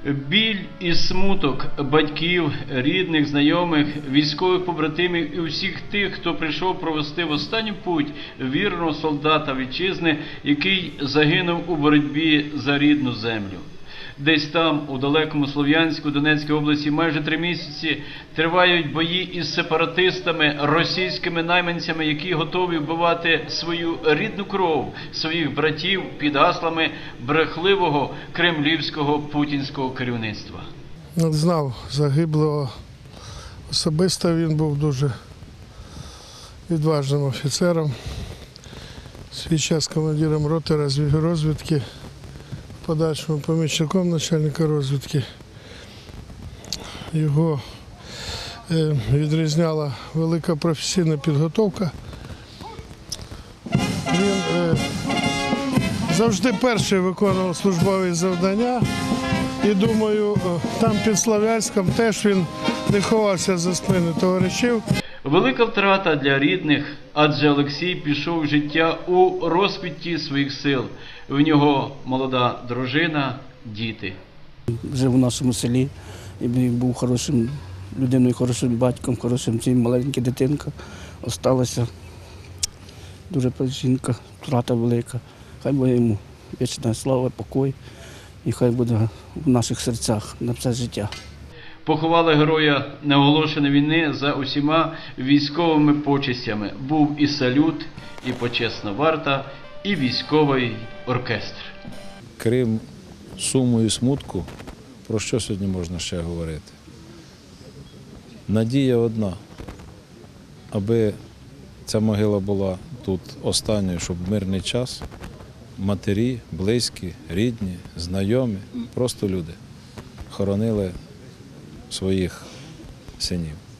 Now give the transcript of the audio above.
Біль і смуток батьків, рідних, знайомих, військових побратимів і усіх тих, хто прийшов провести в останню путь вірного солдата вітчизни, який загинув у боротьбі за рідну землю. Десь там, у далекому Слов'янську, Донецькій області, майже 3 місяці тривають бої із сепаратистами, російськими найманцями, які готові вбивати свою рідну кров, своїх братів під гаслами брехливого кремлівського путінського керівництва. Знав загиблого особисто, він був дуже відважним офіцером, свій час командиром роти розвідки, в подальшому помічником начальника розвідки. Його відрізняла велика професійна підготовка. Він завжди перший виконував службові завдання. І думаю, там під Слов'янськом теж він не ховався за спини товаришів. Велика втрата для рідних, адже Олексій пішов в життя у розквіті своїх сил. В нього молода дружина, діти. Жив у нашому селі і був хорошим людиною, хорошим батьком, хорошим цим, маленька дитинка. Осталася дуже жінка, втрата велика. Хай буде йому вічна слава, покой. І хай буде в наших серцях на все життя. Поховали героя неоголошеної війни за усіма військовими почестями. Був і салют, і почесна варта, і військовий оркестр. Крім суму і смутку, про що сьогодні можна ще говорити? Надія одна, аби ця могила була тут останньою, щоб в мирний час матері, близькі, рідні, знайомі, просто люди хоронили своїх синів.